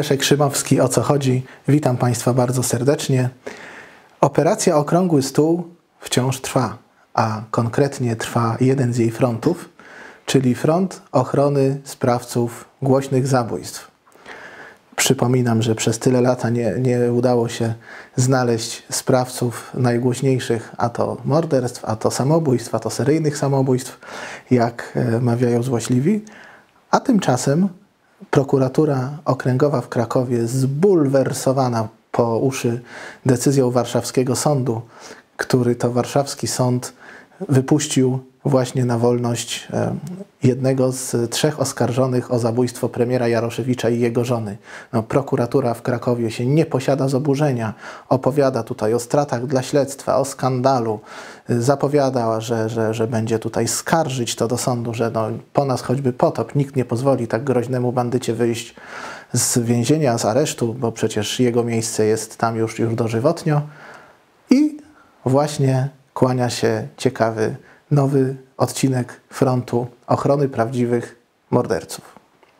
Leszek Szymowski, O co chodzi? Witam Państwa bardzo serdecznie. Operacja Okrągły Stół wciąż trwa, a konkretnie trwa jeden z jej frontów, czyli front ochrony sprawców głośnych zabójstw. Przypominam, że przez tyle lata nie udało się znaleźć sprawców najgłośniejszych, a to morderstw, a to samobójstw, a to seryjnych samobójstw, jak mawiają złośliwi, a tymczasem prokuratura okręgowa w Krakowie, zbulwersowana po uszy decyzją warszawskiego sądu, który to warszawski sąd wypuścił właśnie na wolność jednego z trzech oskarżonych o zabójstwo premiera Jaroszewicza i jego żony. Prokuratura w Krakowie się nie posiada z oburzenia. Opowiada tutaj o stratach dla śledztwa, o skandalu. Zapowiadała, że będzie tutaj skarżyć to do sądu, że po nas choćby potop. Nikt nie pozwoli tak groźnemu bandycie wyjść z więzienia, z aresztu, bo przecież jego miejsce jest tam już dożywotnio. I właśnie kłania się ciekawy nowy odcinek frontu ochrony prawdziwych morderców.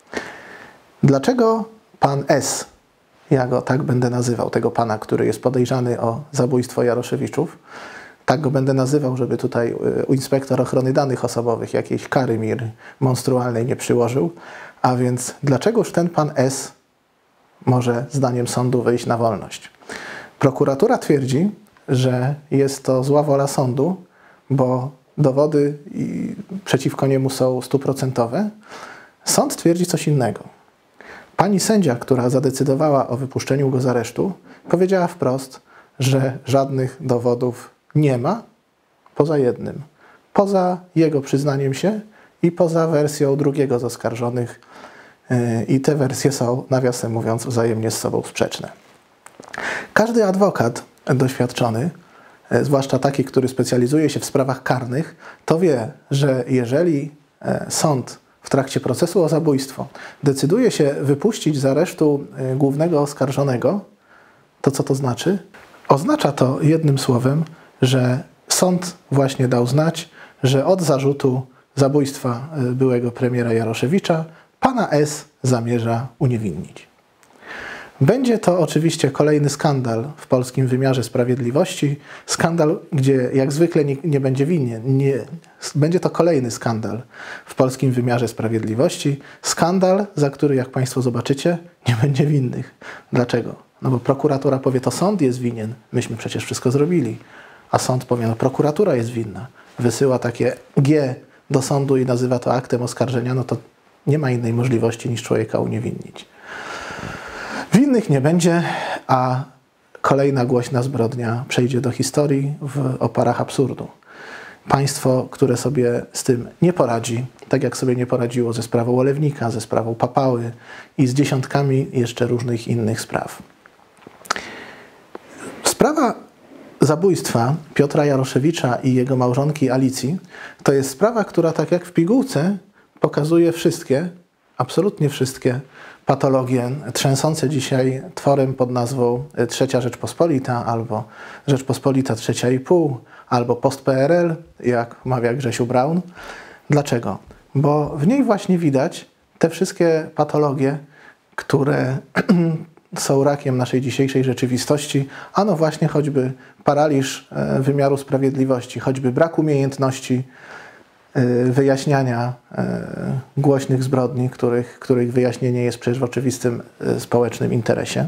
Dlaczego pan S., ja go tak będę nazywał, tego pana, który jest podejrzany o zabójstwo Jaroszewiczów, tak go będę nazywał, żeby tutaj inspektor ochrony danych osobowych jakiejś kary mi monstrualnej nie przyłożył, a więc dlaczegoż ten pan S. może zdaniem sądu wyjść na wolność? Prokuratura twierdzi, że jest to zła wola sądu, bo dowody przeciwko niemu są 100%. Sąd twierdzi coś innego. Pani sędzia, która zadecydowała o wypuszczeniu go z aresztu, powiedziała wprost, że żadnych dowodów nie ma, poza jednym. Poza jego przyznaniem się i poza wersją drugiego z oskarżonych. I te wersje są, nawiasem mówiąc, wzajemnie z sobą sprzeczne. Każdy adwokat doświadczony, zwłaszcza taki, który specjalizuje się w sprawach karnych, to wie, że jeżeli sąd w trakcie procesu o zabójstwo decyduje się wypuścić z aresztu głównego oskarżonego, to co to znaczy? Oznacza to jednym słowem, że sąd właśnie dał znać, że od zarzutu zabójstwa byłego premiera Jaroszewicza pana S. zamierza uniewinnić. Będzie to oczywiście kolejny skandal w polskim wymiarze sprawiedliwości. Skandal, gdzie jak zwykle nikt nie będzie winien. Będzie to kolejny skandal w polskim wymiarze sprawiedliwości. Skandal, za który, jak Państwo zobaczycie, nie będzie winnych. Dlaczego? No bo prokuratura powie, to sąd jest winien. Myśmy przecież wszystko zrobili. A sąd powie, no prokuratura jest winna. Wysyła takie G do sądu i nazywa to aktem oskarżenia. No to nie ma innej możliwości niż człowieka uniewinnić. Winnych nie będzie, a kolejna głośna zbrodnia przejdzie do historii w oparach absurdu. Państwo, które sobie z tym nie poradzi, tak jak sobie nie poradziło ze sprawą Olewnika, ze sprawą Papały i z dziesiątkami jeszcze różnych innych spraw. Sprawa zabójstwa Piotra Jaroszewicza i jego małżonki Alicji to jest sprawa, która tak jak w pigułce pokazuje wszystkie, absolutnie wszystkie patologie trzęsące dzisiaj tworem pod nazwą Trzecia Rzeczpospolita, albo Rzeczpospolita 3,5, albo post-PRL, jak mawia Grzesiu Braun. Dlaczego? Bo w niej właśnie widać te wszystkie patologie, które są rakiem naszej dzisiejszej rzeczywistości, a no właśnie choćby paraliż wymiaru sprawiedliwości, choćby brak umiejętności wyjaśniania głośnych zbrodni, których wyjaśnienie jest przecież w oczywistym społecznym interesie.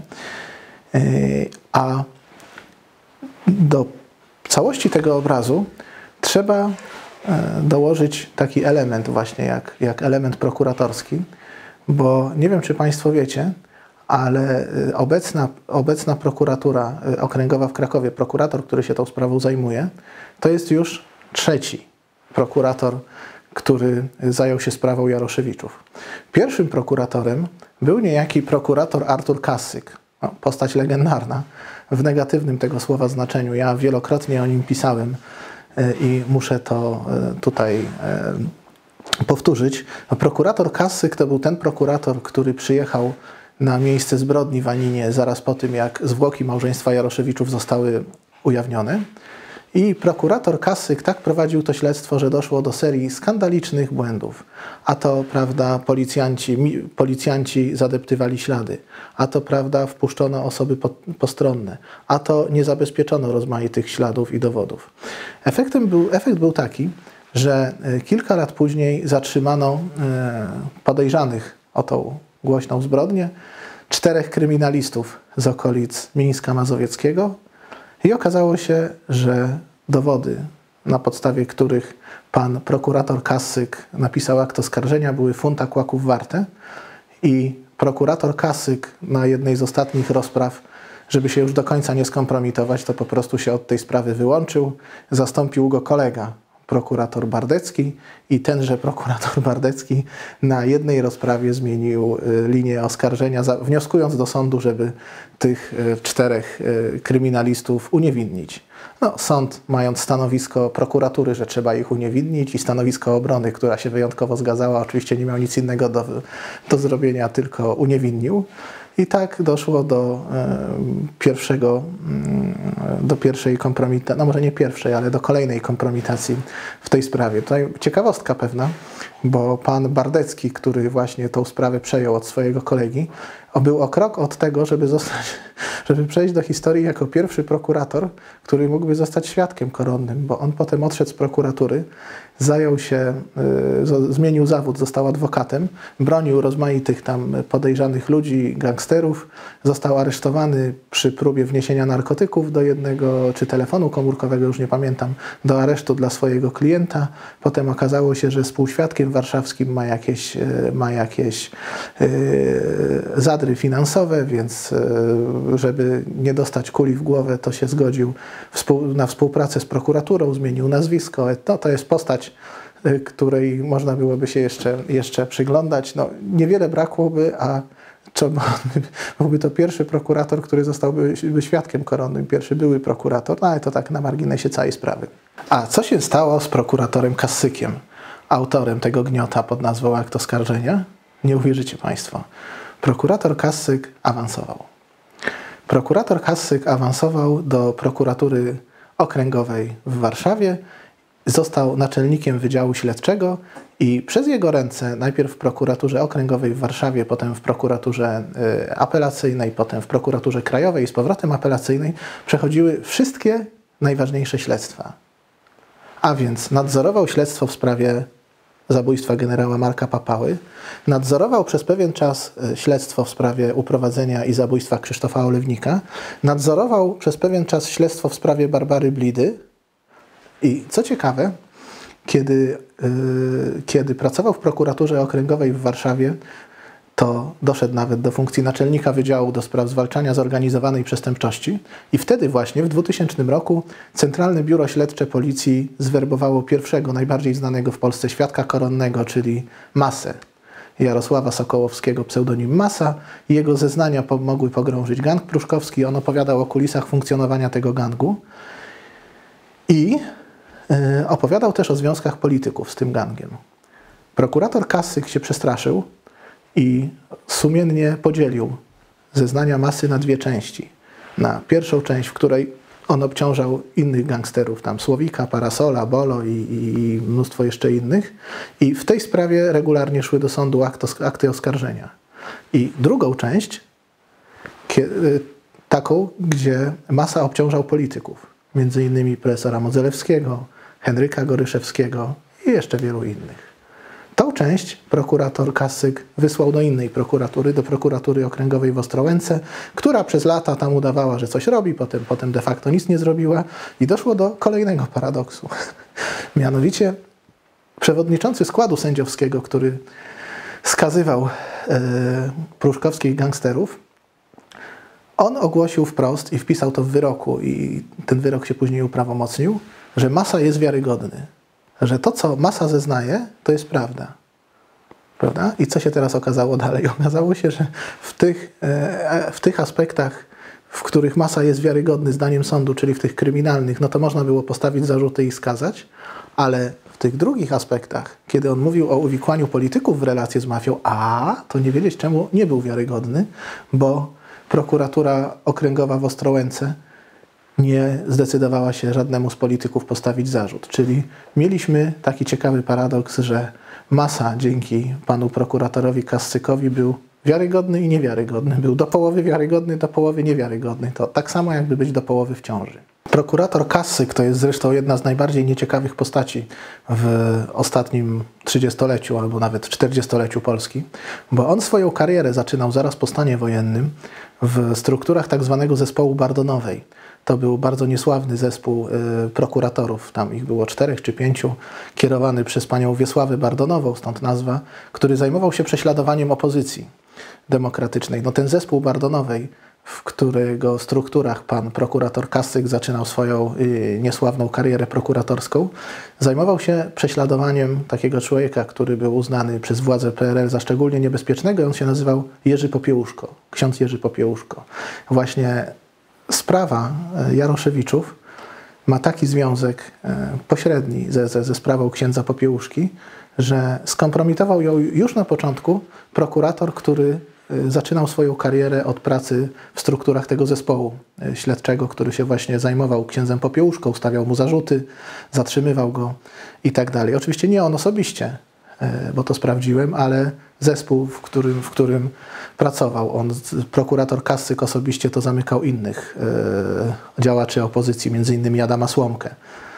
A do całości tego obrazu trzeba dołożyć taki element właśnie jak element prokuratorski, bo nie wiem, czy Państwo wiecie, ale obecna prokuratura okręgowa w Krakowie, prokurator, który się tą sprawą zajmuje, to jest już trzeci prokurator, który zajął się sprawą Jaroszewiczów. Pierwszym prokuratorem był niejaki prokurator Artur Kassyk. Postać legendarna w negatywnym tego słowa znaczeniu. Ja wielokrotnie o nim pisałem i muszę to tutaj powtórzyć. Prokurator Kassyk to był ten prokurator, który przyjechał na miejsce zbrodni w Aninie zaraz po tym, jak zwłoki małżeństwa Jaroszewiczów zostały ujawnione. I prokurator Kassyk tak prowadził to śledztwo, że doszło do serii skandalicznych błędów. A to, prawda, policjanci zadeptywali ślady, a to, prawda, wpuszczono osoby postronne, a to nie zabezpieczono rozmaitych śladów i dowodów. Efekt był taki, że kilka lat później zatrzymano podejrzanych o tą głośną zbrodnię 4 kryminalistów z okolic Mińska Mazowieckiego i okazało się, że dowody, na podstawie których pan prokurator Kassyk napisał akt oskarżenia, były funta kłaków warte i prokurator Kassyk na jednej z ostatnich rozpraw, żeby się już do końca nie skompromitować, to po prostu się od tej sprawy wyłączył, zastąpił go kolega, prokurator Bardecki i tenże prokurator Bardecki na jednej rozprawie zmienił linię oskarżenia, wnioskując do sądu, żeby tych 4 kryminalistów uniewinnić. No, sąd, mając stanowisko prokuratury, że trzeba ich uniewinnić i stanowisko obrony, która się wyjątkowo zgadzała, oczywiście nie miał nic innego do zrobienia, tylko uniewinnił. I tak doszło do pierwszej kompromitacji, no może nie pierwszej, ale do kolejnej kompromitacji w tej sprawie. Tutaj ciekawostka pewna, bo pan Bardecki, który właśnie tą sprawę przejął od swojego kolegi, był o krok od tego, żeby przejść do historii jako pierwszy prokurator, który mógłby zostać świadkiem koronnym, bo on potem odszedł z prokuratury, zmienił zawód, został adwokatem, bronił rozmaitych tam podejrzanych ludzi, gangsterów, został aresztowany przy próbie wniesienia narkotyków do jednego, czy telefonu komórkowego, już nie pamiętam, do aresztu dla swojego klienta. Potem okazało się, że współświadkiem warszawskim ma jakieś zadry finansowe, więc żeby nie dostać kuli w głowę, to się zgodził na współpracę z prokuraturą, zmienił nazwisko. No, to jest postać, której można byłoby się jeszcze przyglądać. No, niewiele brakłoby, a byłby to pierwszy prokurator, który zostałby świadkiem koronnym, pierwszy były prokurator, no ale to tak na marginesie całej sprawy. A co się stało z prokuratorem Kassykiem, autorem tego gniota pod nazwą akt oskarżenia? Nie uwierzycie Państwo. Prokurator Kassyk awansował. Prokurator Kassyk awansował do prokuratury okręgowej w Warszawie, został naczelnikiem Wydziału Śledczego i przez jego ręce, najpierw w prokuraturze okręgowej w Warszawie, potem w prokuraturze apelacyjnej, potem w prokuraturze krajowej i z powrotem apelacyjnej przechodziły wszystkie najważniejsze śledztwa. A więc nadzorował śledztwo w sprawie zabójstwa generała Marka Papały, nadzorował przez pewien czas śledztwo w sprawie uprowadzenia i zabójstwa Krzysztofa Olewnika, nadzorował przez pewien czas śledztwo w sprawie Barbary Blidy i co ciekawe, kiedy pracował w prokuraturze okręgowej w Warszawie, to doszedł nawet do funkcji naczelnika Wydziału do spraw zwalczania zorganizowanej przestępczości i wtedy właśnie w 2000 roku Centralne Biuro Śledcze Policji zwerbowało pierwszego, najbardziej znanego w Polsce świadka koronnego, czyli Masę, Jarosława Sokołowskiego, pseudonim Masa. Jego zeznania mogły pogrążyć gang pruszkowski. On opowiadał o kulisach funkcjonowania tego gangu i opowiadał też o związkach polityków z tym gangiem. Prokurator Kassyk się przestraszył i sumiennie podzielił zeznania Masy na 2 części. Na pierwszą część, w której on obciążał innych gangsterów, tam Słowika, Parasola, Bolo i mnóstwo jeszcze innych. I w tej sprawie regularnie szły do sądu akty oskarżenia. I drugą część, taką, gdzie Masa obciążał polityków. Między innymi profesora Modzelewskiego, Henryka Goryszewskiego i jeszcze wielu innych. Tą część prokurator Kassyk wysłał do innej prokuratury, do prokuratury okręgowej w Ostrołęce, która przez lata tam udawała, że coś robi, potem de facto nic nie zrobiła i doszło do kolejnego paradoksu. Mianowicie przewodniczący składu sędziowskiego, który skazywał pruszkowskich gangsterów, on ogłosił wprost i wpisał to w wyroku i ten wyrok się później uprawomocnił, że Masa jest wiarygodny. Że to, co Masa zeznaje, to jest prawda. Prawda? I co się teraz okazało dalej? Okazało się, że w tych aspektach, w których Masa jest wiarygodny zdaniem sądu, czyli w tych kryminalnych, no to można było postawić zarzuty i skazać, ale w tych drugich aspektach, kiedy on mówił o uwikłaniu polityków w relacje z mafią, to nie wiedzieć czemu nie był wiarygodny, bo prokuratura okręgowa w Ostrołęce nie zdecydowała się żadnemu z polityków postawić zarzut. Czyli mieliśmy taki ciekawy paradoks, że Masa dzięki panu prokuratorowi Kaszykowi był wiarygodny i niewiarygodny. Był do połowy wiarygodny, do połowy niewiarygodny. To tak samo jakby być do połowy w ciąży. Prokurator Kaszyk to jest zresztą jedna z najbardziej nieciekawych postaci w ostatnim 30-leciu albo nawet 40-leciu Polski, bo on swoją karierę zaczynał zaraz po stanie wojennym w strukturach tak zwanego zespołu Bardonowej. To był bardzo niesławny zespół prokuratorów, tam ich było 4 czy 5, kierowany przez panią Wiesławę Bardonową, stąd nazwa, który zajmował się prześladowaniem opozycji demokratycznej. No ten zespół Bardonowej, w którego strukturach pan prokurator Kaszyk zaczynał swoją niesławną karierę prokuratorską, zajmował się prześladowaniem takiego człowieka, który był uznany przez władze PRL za szczególnie niebezpiecznego. On się nazywał Jerzy Popiełuszko, ksiądz Jerzy Popiełuszko. Właśnie sprawa Jaroszewiczów ma taki związek pośredni ze sprawą księdza Popiełuszki, że skompromitował ją już na początku prokurator, który zaczynał swoją karierę od pracy w strukturach tego zespołu śledczego, który się właśnie zajmował księdzem Popiełuszką, stawiał mu zarzuty, zatrzymywał go i tak dalej. Oczywiście nie on osobiście, bo to sprawdziłem, ale zespół, w którym pracował. Prokurator Kaszyk osobiście to zamykał innych działaczy opozycji, między innymi Adama Słomkę.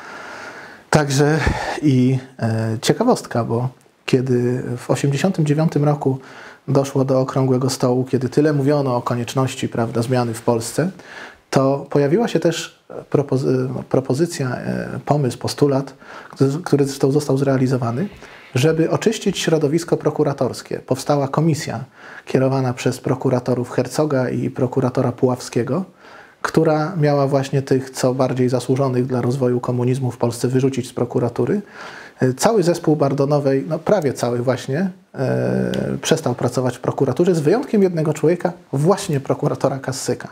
Także i ciekawostka, bo kiedy w 1989 roku doszło do okrągłego stołu, kiedy tyle mówiono o konieczności, prawda, zmiany w Polsce, to pojawiła się też propozycja, pomysł, postulat, który zresztą został zrealizowany, żeby oczyścić środowisko prokuratorskie. Powstała komisja kierowana przez prokuratorów Herzoga i prokuratora Puławskiego, która miała właśnie tych co bardziej zasłużonych dla rozwoju komunizmu w Polsce wyrzucić z prokuratury. Cały zespół Bardonowej, no prawie cały właśnie, przestał pracować w prokuraturze, z wyjątkiem jednego człowieka, właśnie prokuratora Kaszyka.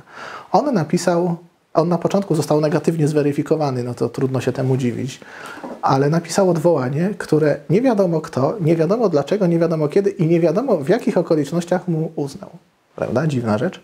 On na początku został negatywnie zweryfikowany, no to trudno się temu dziwić, ale napisał odwołanie, które nie wiadomo kto, nie wiadomo dlaczego, nie wiadomo kiedy i nie wiadomo w jakich okolicznościach mu uznał. Prawda? Dziwna rzecz.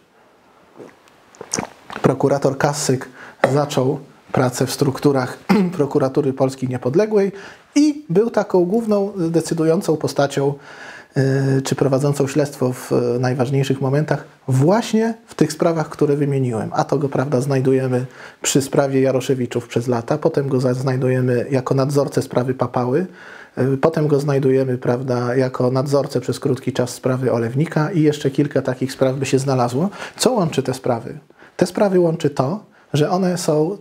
Prokurator Kaszyk zaczął pracę w strukturach Prokuratury Polski Niepodległej i był taką główną, decydującą postacią, czy prowadzącą śledztwo w najważniejszych momentach właśnie w tych sprawach, które wymieniłem. A to go, prawda, znajdujemy przy sprawie Jaroszewiczów przez lata, potem go znajdujemy jako nadzorcę sprawy Papały, potem go znajdujemy, prawda, jako nadzorcę przez krótki czas sprawy Olewnika i jeszcze kilka takich spraw by się znalazło. Co łączy te sprawy? Te sprawy łączy to, że one są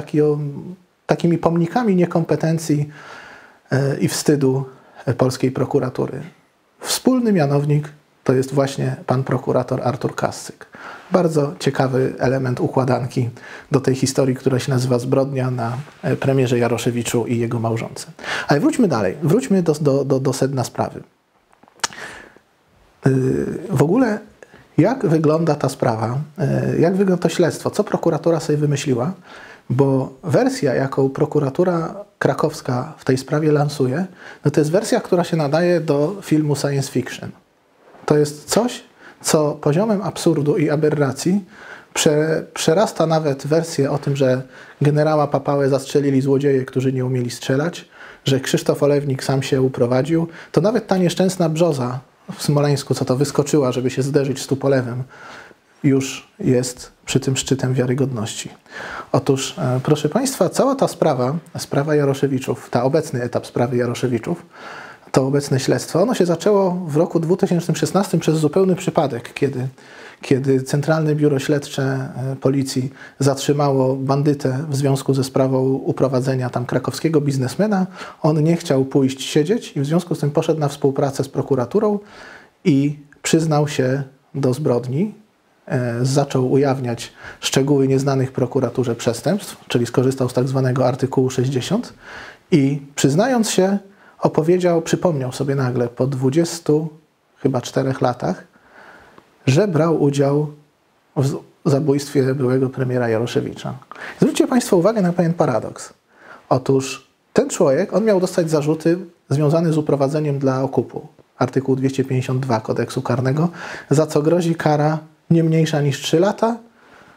takimi pomnikami niekompetencji i wstydu polskiej prokuratury. Wspólny mianownik to jest właśnie pan prokurator Artur Kaszyk. Bardzo ciekawy element układanki do tej historii, która się nazywa Zbrodnia na premierze Jaroszewiczu i jego małżonce. Ale wróćmy dalej, wróćmy do sedna sprawy. W ogóle jak wygląda ta sprawa, jak wygląda to śledztwo, co prokuratura sobie wymyśliła, bo wersja, jaką prokuratura krakowska w tej sprawie lansuje, no to jest wersja, która się nadaje do filmu science fiction. To jest coś, co poziomem absurdu i aberracji przerasta nawet wersję o tym, że generała Papałę zastrzelili złodzieje, którzy nie umieli strzelać, że Krzysztof Olewnik sam się uprowadził. To nawet ta nieszczęsna brzoza w Smoleńsku, co to wyskoczyła, żeby się zderzyć z Tupolewem, już jest przy tym szczytem wiarygodności. Otóż, proszę Państwa, cała ta sprawa Jaroszewiczów, ta obecny etap sprawy Jaroszewiczów, to obecne śledztwo, ono się zaczęło w roku 2016 przez zupełny przypadek, kiedy Centralne Biuro Śledcze Policji zatrzymało bandytę w związku ze sprawą uprowadzenia tam krakowskiego biznesmena. On nie chciał pójść siedzieć i w związku z tym poszedł na współpracę z prokuraturą i przyznał się do zbrodni. Zaczął ujawniać szczegóły nieznanych prokuraturze przestępstw, czyli skorzystał z tak zwanego artykułu 60 i przyznając się przypomniał sobie nagle po 24 latach, że brał udział w zabójstwie byłego premiera Jaroszewicza. Zwróćcie Państwo uwagę na pewien paradoks. Otóż ten człowiek, on miał dostać zarzuty związane z uprowadzeniem dla okupu, artykuł 252 kodeksu karnego, za co grozi kara nie mniejsza niż 3 lata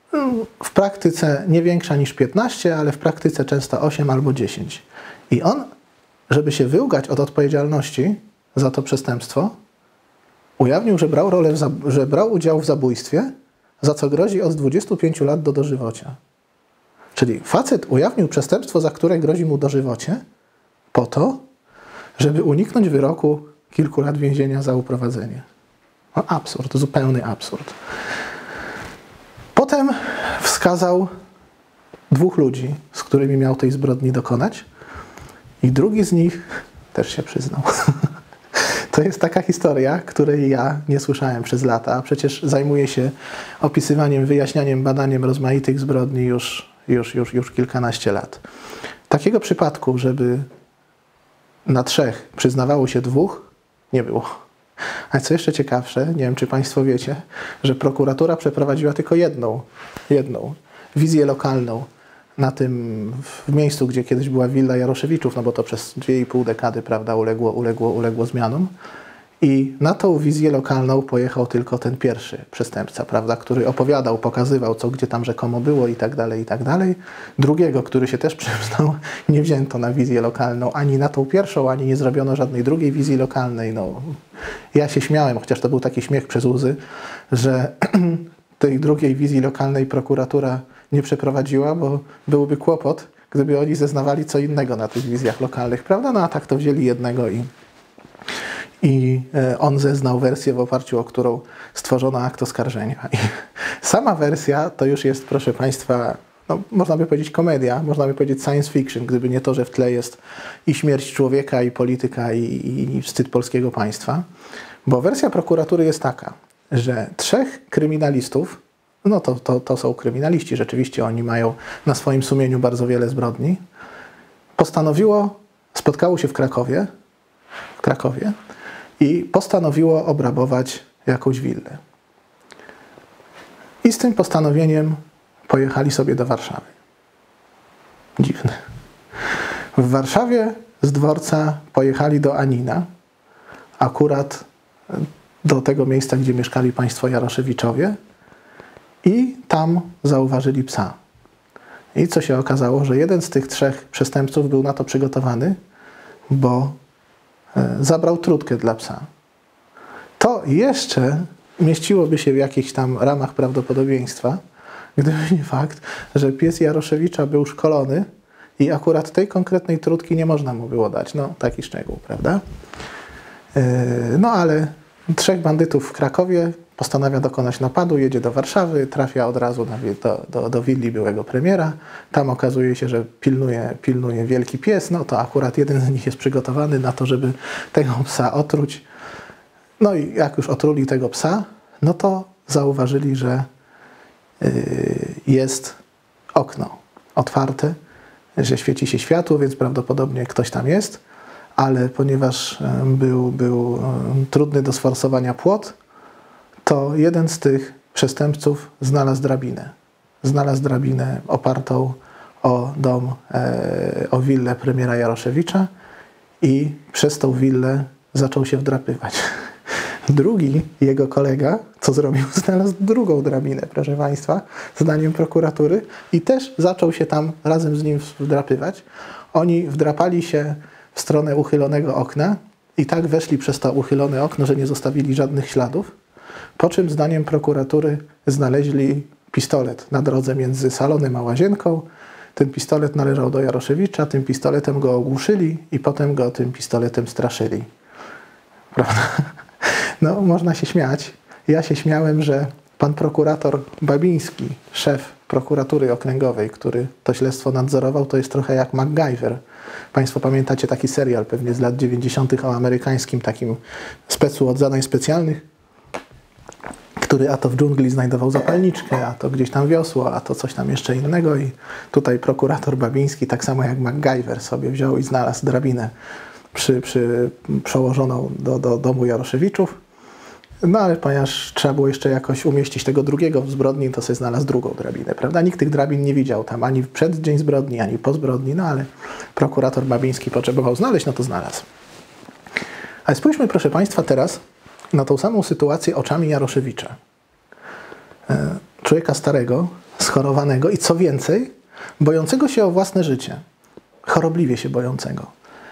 w praktyce nie większa niż 15, ale w praktyce często 8 albo 10. I on, żeby się wyłgać od odpowiedzialności za to przestępstwo, ujawnił, że brał udział w zabójstwie, za co grozi od 25 lat do dożywocia. Czyli facet ujawnił przestępstwo, za które grozi mu dożywocie, po to, żeby uniknąć wyroku kilku lat więzienia za uprowadzenie. No absurd, zupełny absurd. Potem wskazał 2 ludzi, z którymi miał tej zbrodni dokonać, i drugi z nich też się przyznał. To jest taka historia, której ja nie słyszałem przez lata, a przecież zajmuję się opisywaniem, wyjaśnianiem, badaniem rozmaitych zbrodni już kilkanaście lat. Takiego przypadku, żeby na 3 przyznawało się 2, nie było. A co jeszcze ciekawsze, nie wiem, czy Państwo wiecie, że prokuratura przeprowadziła tylko jedną wizję lokalną w miejscu, gdzie kiedyś była willa Jaroszewiczów, no bo to przez 2,5 dekady, prawda, uległo zmianom. I na tą wizję lokalną pojechał tylko ten pierwszy przestępca, prawda, który opowiadał, pokazywał, co gdzie tam rzekomo było i tak dalej, i tak dalej. Drugiego, który się też przyznał, nie wzięto na wizję lokalną, ani na tą pierwszą, ani nie zrobiono żadnej drugiej wizji lokalnej. No, ja się śmiałem, chociaż to był taki śmiech przez łzy, że tej drugiej wizji lokalnej prokuratura nie przeprowadziła, bo byłby kłopot, gdyby oni zeznawali co innego na tych wizjach lokalnych, prawda? No a tak to wzięli jednego i on zeznał wersję, w oparciu o którą stworzono akt oskarżenia. I sama wersja to już jest, proszę Państwa, no, można by powiedzieć komedia, można by powiedzieć science fiction, gdyby nie to, że w tle jest i śmierć człowieka, i polityka, i wstyd polskiego państwa. Bo wersja prokuratury jest taka, że 3 kryminalistów, no to są kryminaliści, rzeczywiście oni mają na swoim sumieniu bardzo wiele zbrodni, spotkało się w Krakowie i postanowiło obrabować jakąś willę. I z tym postanowieniem pojechali sobie do Warszawy. Dziwne. W Warszawie z dworca pojechali do Anina, akurat do tego miejsca, gdzie mieszkali państwo Jaroszewiczowie, i tam zauważyli psa. I co się okazało, że jeden z tych 3 przestępców był na to przygotowany, bo zabrał trutkę dla psa. To jeszcze mieściłoby się w jakichś tam ramach prawdopodobieństwa, gdyby nie fakt, że pies Jaroszewicza był szkolony i akurat tej konkretnej trutki nie można mu było dać. No, taki szczegół, prawda? No ale 3 bandytów w Krakowie postanawia dokonać napadu, jedzie do Warszawy, trafia od razu do willi byłego premiera. Tam okazuje się, że pilnuje wielki pies. No to akurat jeden z nich jest przygotowany na to, żeby tego psa otruć. No i jak już otruli tego psa, no to zauważyli, że jest okno otwarte, że świeci się światło, więc prawdopodobnie ktoś tam jest, ale ponieważ był trudny do sforsowania płot, to jeden z tych przestępców znalazł drabinę. Znalazł drabinę opartą o dom, o willę premiera Jaroszewicza i przez tą willę zaczął się wdrapywać. Drugi jego kolega, co zrobił? Znalazł drugą drabinę, proszę Państwa, zdaniem prokuratury, i też zaczął się tam razem z nim wdrapywać. Oni wdrapali się w stronę uchylonego okna i tak weszli przez to uchylone okno, że nie zostawili żadnych śladów. Po czym zdaniem prokuratury znaleźli pistolet na drodze między salonem a łazienką. Ten pistolet należał do Jaroszewicza, tym pistoletem go ogłuszyli i potem go tym pistoletem straszyli. Prawda? No, można się śmiać. Ja się śmiałem, że pan prokurator Babiński, szef prokuratury okręgowej, który to śledztwo nadzorował, to jest trochę jak MacGyver. Państwo pamiętacie taki serial pewnie z lat 90. o amerykańskim takim specu od zadań specjalnych, który a to w dżungli znajdował zapalniczkę, a to gdzieś tam wiosło, a to coś tam jeszcze innego. I tutaj prokurator Babiński, tak samo jak MacGyver, sobie wziął i znalazł drabinę przełożoną do domu Jaroszewiczów. No ale ponieważ trzeba było jeszcze jakoś umieścić tego drugiego w zbrodni, to sobie znalazł drugą drabinę, prawda? Nikt tych drabin nie widział tam ani przed dzień zbrodni, ani po zbrodni, no ale prokurator Babiński potrzebował znaleźć, no to znalazł. Ale spójrzmy, proszę Państwa, teraz na tą samą sytuację oczami Jaroszewicza. Człowieka starego, z schorowanego i co więcej, bojącego się o własne życie, chorobliwie się bojącego.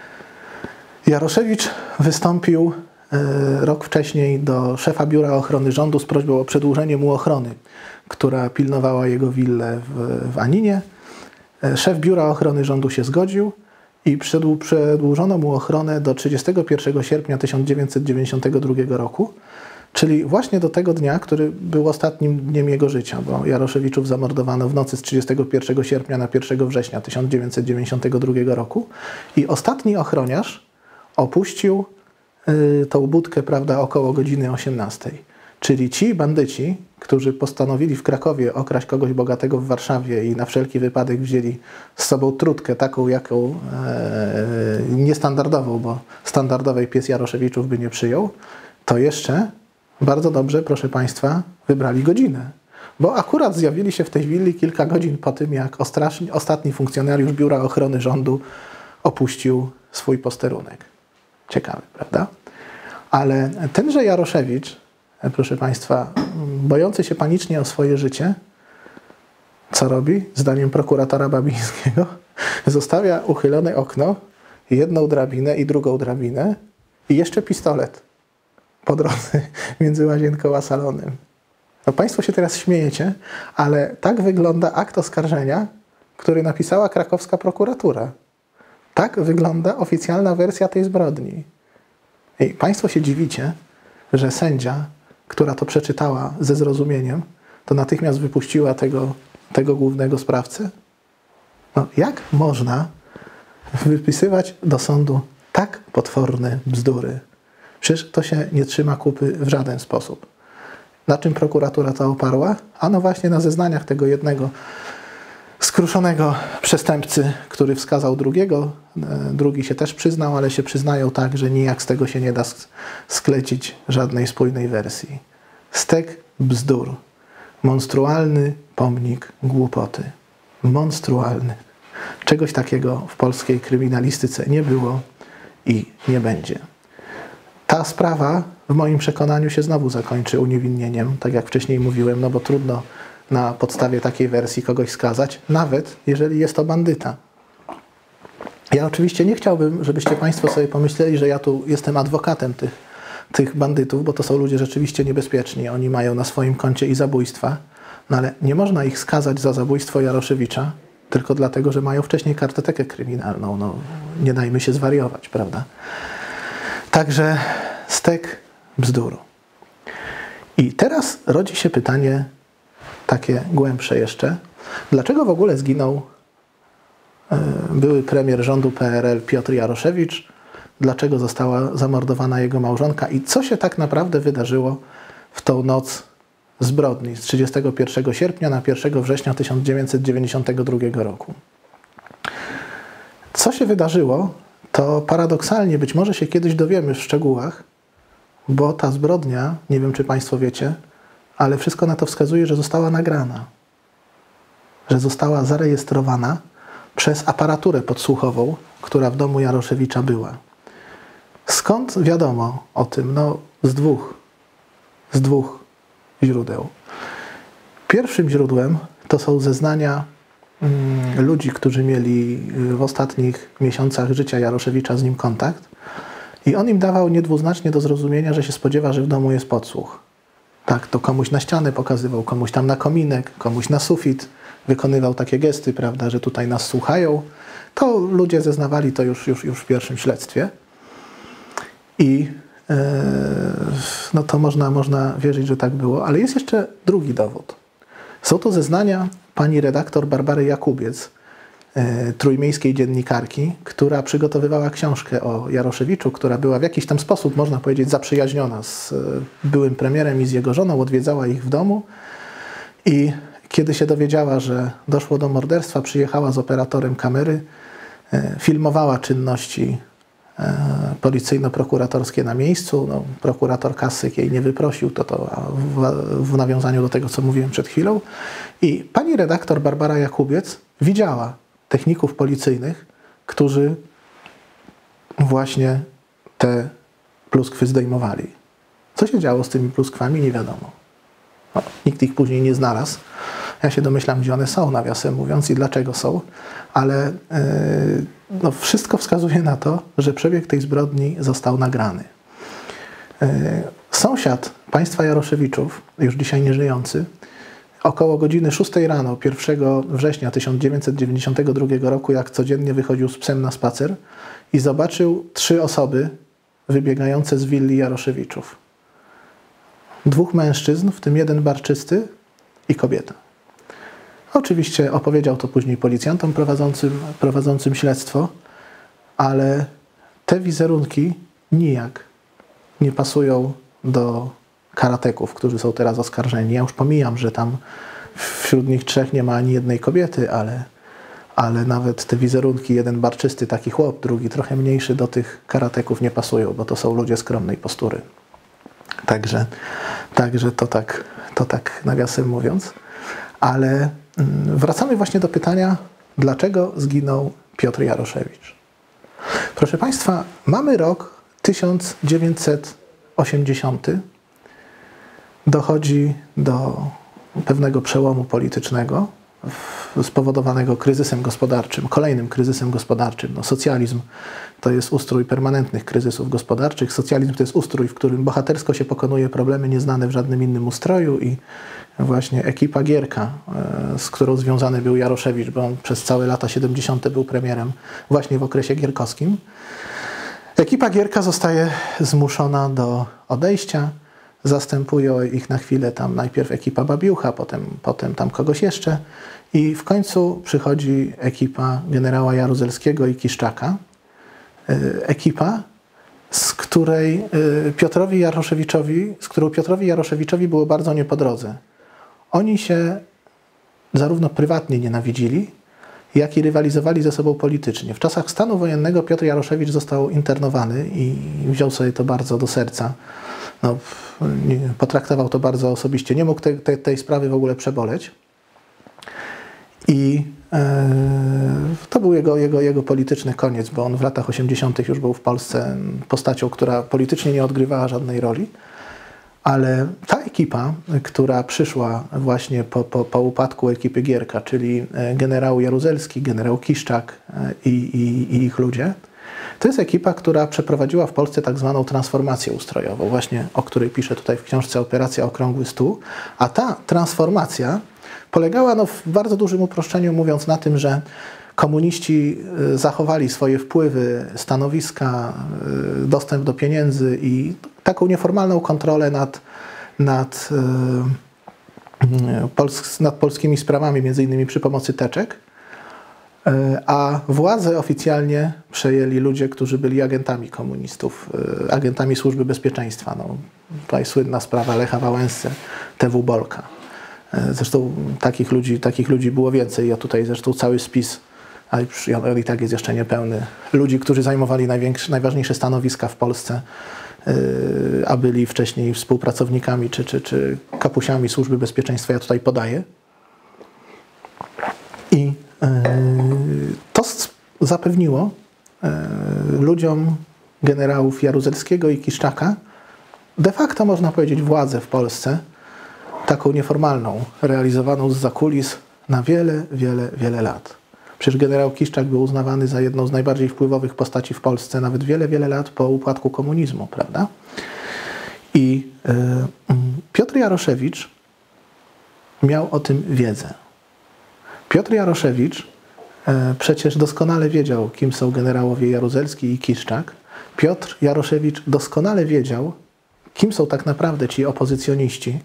Jaroszewicz wystąpił rok wcześniej do szefa Biura Ochrony Rządu z prośbą o przedłużenie mu ochrony, która pilnowała jego willę w Aninie. Szef Biura Ochrony Rządu się zgodził i przedłużono mu ochronę do 31 sierpnia 1992 roku, czyli właśnie do tego dnia, który był ostatnim dniem jego życia, bo Jaroszewiczów zamordowano w nocy z 31 sierpnia na 1 września 1992 roku i ostatni ochroniarz opuścił tą budkę, prawda, około godziny 18. Czyli ci bandyci, którzy postanowili w Krakowie okraść kogoś bogatego w Warszawie i na wszelki wypadek wzięli z sobą trutkę taką, jaką niestandardową, bo standardowej pies Jaroszewiczów by nie przyjął, to jeszcze bardzo dobrze, proszę Państwa, wybrali godzinę. Bo akurat zjawili się w tej willi kilka godzin po tym, jak ostatni funkcjonariusz Biura Ochrony Rządu opuścił swój posterunek. Ciekawe, prawda? Ale tenże Jaroszewicz, proszę Państwa, bojący się panicznie o swoje życie, co robi? Zdaniem prokuratora Babińskiego, zostawia uchylone okno, jedną drabinę i drugą drabinę i jeszcze pistolet po drodze między łazienką a salonem. No Państwo się teraz śmiejecie, ale tak wygląda akt oskarżenia, który napisała krakowska prokuratura. Tak wygląda oficjalna wersja tej zbrodni. I Państwo się dziwicie, że sędzia, która to przeczytała ze zrozumieniem, to natychmiast wypuściła tego głównego sprawcę? No, jak można wypisywać do sądu tak potworne bzdury? Przecież to się nie trzyma kupy w żaden sposób. Na czym prokuratura to oparła? Ano właśnie na zeznaniach tego jednego skruszonego przestępcy, który wskazał drugiego. Drugi się też przyznał, ale się przyznają tak, że nijak z tego się nie da sklecić żadnej spójnej wersji. Stek bzdur. Monstrualny pomnik głupoty. Monstrualny. Czegoś takiego w polskiej kryminalistyce nie było i nie będzie. Ta sprawa w moim przekonaniu się znowu zakończy uniewinnieniem, tak jak wcześniej mówiłem, no bo trudno na podstawie takiej wersji kogoś skazać, nawet jeżeli jest to bandyta. Ja oczywiście nie chciałbym, żebyście Państwo sobie pomyśleli, że ja tu jestem adwokatem tych bandytów, bo to są ludzie rzeczywiście niebezpieczni. Oni mają na swoim koncie i zabójstwa, no ale nie można ich skazać za zabójstwo Jaroszewicza tylko dlatego, że mają wcześniej kartotekę kryminalną. No, nie dajmy się zwariować, prawda? Także stek bzduru. I teraz rodzi się pytanie takie głębsze jeszcze. Dlaczego w ogóle zginął były premier rządu PRL Piotr Jaroszewicz? Dlaczego została zamordowana jego małżonka? I co się tak naprawdę wydarzyło w tą noc zbrodni z 31 sierpnia na 1 września 1992 roku? Co się wydarzyło, to paradoksalnie być może się kiedyś dowiemy w szczegółach, bo ta zbrodnia, nie wiem czy Państwo wiecie, ale wszystko na to wskazuje, że została nagrana, że została zarejestrowana przez aparaturę podsłuchową, która w domu Jaroszewicza była. Skąd wiadomo o tym? No, z dwóch źródeł. Pierwszym źródłem to są zeznania ludzi, którzy mieli w ostatnich miesiącach życia Jaroszewicza z nim kontakt i on im dawał niedwuznacznie do zrozumienia, że się spodziewa, że w domu jest podsłuch. Tak, to komuś na ścianę pokazywał, komuś tam na kominek, komuś na sufit, wykonywał takie gesty, prawda, że tutaj nas słuchają. To ludzie zeznawali to już w pierwszym śledztwie. I no to można wierzyć, że tak było. Ale jest jeszcze drugi dowód. Są to zeznania pani redaktor Barbary Jakubiec, trójmiejskiej dziennikarki, która przygotowywała książkę o Jaroszewiczu, która była w jakiś tam sposób, można powiedzieć, zaprzyjaźniona z byłym premierem i z jego żoną, odwiedzała ich w domu i kiedy się dowiedziała, że doszło do morderstwa, przyjechała z operatorem kamery, filmowała czynności policyjno-prokuratorskie na miejscu. No, prokurator Kassyk jej nie wyprosił, to w nawiązaniu do tego, co mówiłem przed chwilą. I pani redaktor Barbara Jakubiec widziała techników policyjnych, którzy właśnie te pluskwy zdejmowali. Co się działo z tymi pluskwami, nie wiadomo. No, nikt ich później nie znalazł, Ja się domyślam, gdzie one są, nawiasem mówiąc, i dlaczego są, ale no, wszystko wskazuje na to, że przebieg tej zbrodni został nagrany. Sąsiad państwa Jaroszewiczów, już dzisiaj nieżyjący, około godziny 6 rano, 1 września 1992 roku, jak codziennie wychodził z psem na spacer i zobaczył 3 osoby wybiegające z willi Jaroszewiczów. 2 mężczyzn, w tym 1 barczysty i kobieta. Oczywiście opowiedział to później policjantom prowadzącym śledztwo, ale te wizerunki nijak nie pasują do karateków, którzy są teraz oskarżeni. Ja już pomijam, że tam wśród nich 3 nie ma ani jednej kobiety, ale nawet te wizerunki, 1 barczysty, taki chłop, drugi trochę mniejszy, do tych karateków nie pasują, bo to są ludzie skromnej postury. Także to tak nawiasem mówiąc. Ale wracamy właśnie do pytania, dlaczego zginął Piotr Jaroszewicz. Proszę Państwa, mamy rok 1980. Dochodzi do pewnego przełomu politycznego spowodowanego kryzysem gospodarczym, kolejnym kryzysem gospodarczym. No, socjalizm to jest ustrój permanentnych kryzysów gospodarczych. Socjalizm to jest ustrój, w którym bohatersko się pokonuje problemy nieznane w żadnym innym ustroju i właśnie ekipa Gierka, z którą związany był Jaroszewicz, bo on przez całe lata 70. był premierem właśnie w okresie gierkowskim. Ekipa Gierka zostaje zmuszona do odejścia. Zastępuje ich na chwilę tam najpierw ekipa Babiucha, potem tam kogoś jeszcze i w końcu przychodzi ekipa generała Jaruzelskiego i Kiszczaka. Ekipa, z którą Piotrowi Jaroszewiczowi było bardzo nie po drodze. Oni się zarówno prywatnie nienawidzili, jak i rywalizowali ze sobą politycznie. W czasach stanu wojennego Piotr Jaroszewicz został internowany i wziął sobie to bardzo do serca. No, potraktował to bardzo osobiście. Nie mógł tej sprawy w ogóle przeboleć. I to był jego polityczny koniec, bo on w latach 80. już był w Polsce postacią, która politycznie nie odgrywała żadnej roli. Ale ta ekipa, która przyszła właśnie po upadku ekipy Gierka, czyli generał Jaruzelski, generał Kiszczak i ich ludzie, to jest ekipa, która przeprowadziła w Polsce tak zwaną transformację ustrojową, właśnie o której piszę tutaj w książce Operacja Okrągły Stół. A ta transformacja polegała w bardzo dużym uproszczeniu, mówiąc na tym, że komuniści zachowali swoje wpływy, stanowiska, dostęp do pieniędzy i taką nieformalną kontrolę nad polskimi sprawami, między innymi przy pomocy teczek, a władzę oficjalnie przejęli ludzie, którzy byli agentami komunistów, agentami Służby Bezpieczeństwa. No, tutaj słynna sprawa Lecha Wałęsy, TW Bolka. Zresztą takich ludzi było więcej. Ja tutaj zresztą cały spis, ale i tak jest jeszcze niepełny, ludzi, którzy zajmowali najważniejsze stanowiska w Polsce, a byli wcześniej współpracownikami czy kapusiami Służby Bezpieczeństwa, ja tutaj podaję. I to zapewniło ludziom generałów Jaruzelskiego i Kiszczaka de facto, można powiedzieć, władzę w Polsce, taką nieformalną, realizowaną zza kulis na wiele lat. Przecież generał Kiszczak był uznawany za jedną z najbardziej wpływowych postaci w Polsce nawet wiele lat po upadku komunizmu, prawda? I Piotr Jaroszewicz miał o tym wiedzę. Piotr Jaroszewicz przecież doskonale wiedział, kim są generałowie Jaruzelski i Kiszczak. Piotr Jaroszewicz doskonale wiedział, kim są tak naprawdę ci opozycjoniści,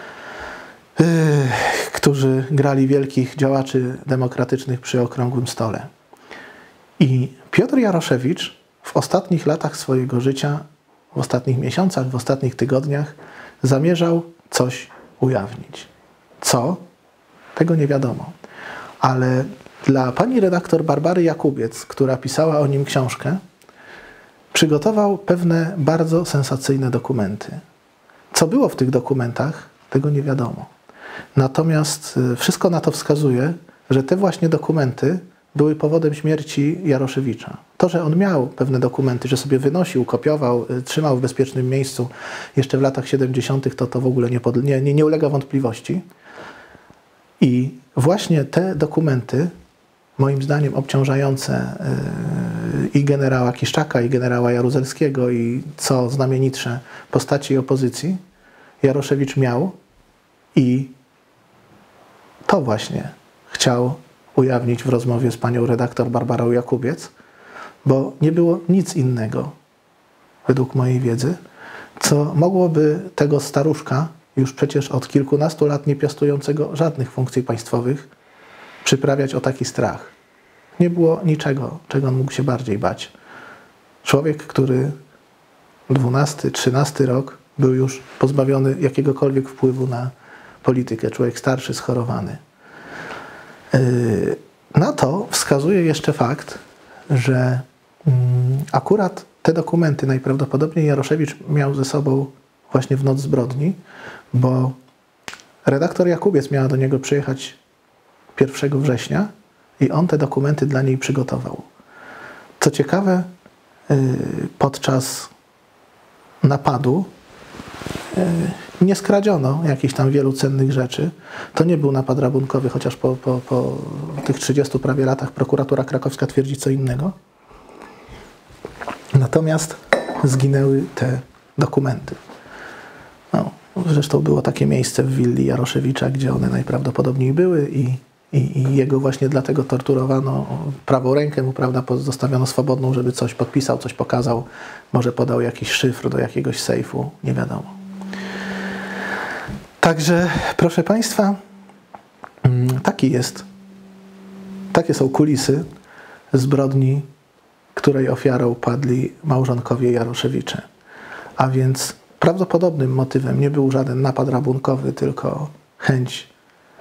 którzy grali wielkich działaczy demokratycznych przy okrągłym stole. I Piotr Jaroszewicz w ostatnich latach swojego życia, w ostatnich miesiącach, w ostatnich tygodniach zamierzał coś ujawnić. Co? Tego nie wiadomo. Ale dla pani redaktor Barbary Jakubiec, która pisała o nim książkę, przygotował pewne bardzo sensacyjne dokumenty. Co było w tych dokumentach, tego nie wiadomo. Natomiast wszystko na to wskazuje, że te właśnie dokumenty były powodem śmierci Jaroszewicza. To, że on miał pewne dokumenty, że sobie wynosił, kopiował, trzymał w bezpiecznym miejscu jeszcze w latach 70., to w ogóle nie ulega wątpliwości. I właśnie te dokumenty, moim zdaniem obciążające i generała Kiszczaka, i generała Jaruzelskiego, i co znamienitsze postaci opozycji, Jaroszewicz miał i to właśnie chciał ujawnić w rozmowie z panią redaktor Barbarą Jakubiec, bo nie było nic innego, według mojej wiedzy, co mogłoby tego staruszka, już przecież od kilkunastu lat nie piastującego żadnych funkcji państwowych, przyprawiać o taki strach. Nie było niczego, czego on mógł się bardziej bać. Człowiek, który 12, 13 rok był już pozbawiony jakiegokolwiek wpływu na politykę. Człowiek starszy, schorowany. Na to wskazuje jeszcze fakt, że akurat te dokumenty najprawdopodobniej Jaroszewicz miał ze sobą właśnie w noc zbrodni, bo redaktor Jakubiec miała do niego przyjechać 1 września i on te dokumenty dla niej przygotował. Co ciekawe, podczas napadu nie skradziono jakichś tam wielu cennych rzeczy. To nie był napad rabunkowy, chociaż po tych 30 prawie latach prokuratura krakowska twierdzi co innego. Natomiast zginęły te dokumenty. No, zresztą było takie miejsce w willi Jaroszewicza, gdzie one najprawdopodobniej były i jego właśnie dlatego torturowano. Prawą rękę mu, prawda, zostawiono swobodną, żeby coś podpisał, coś pokazał. Może podał jakiś szyfr do jakiegoś sejfu, nie wiadomo. Także, proszę Państwa, takie są kulisy zbrodni, której ofiarą padli małżonkowie Jaroszewicze. A więc prawdopodobnym motywem nie był żaden napad rabunkowy, tylko chęć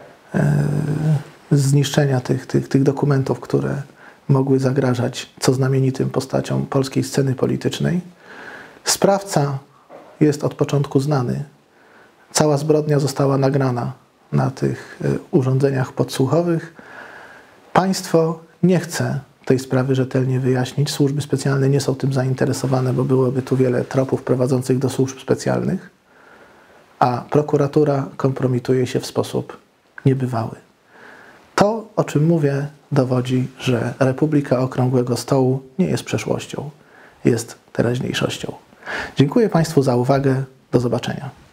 zniszczenia tych dokumentów, które mogły zagrażać co znamienitym postaciom polskiej sceny politycznej. Sprawca jest od początku znany. Cała zbrodnia została nagrana na tych urządzeniach podsłuchowych. Państwo nie chce tej sprawy rzetelnie wyjaśnić. Służby specjalne nie są tym zainteresowane, bo byłoby tu wiele tropów prowadzących do służb specjalnych, a prokuratura kompromituje się w sposób niebywały. To, o czym mówię, dowodzi, że Republika Okrągłego Stołu nie jest przeszłością, jest teraźniejszością. Dziękuję Państwu za uwagę. Do zobaczenia.